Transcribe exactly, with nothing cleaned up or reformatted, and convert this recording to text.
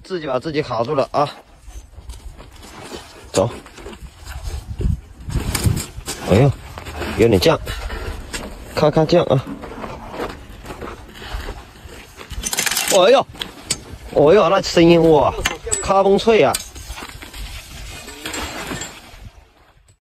自己把自己卡住了啊！走。哎呦，有点降，咔咔降啊！哎呦，哎呦，那声音哇，咔嘣脆啊！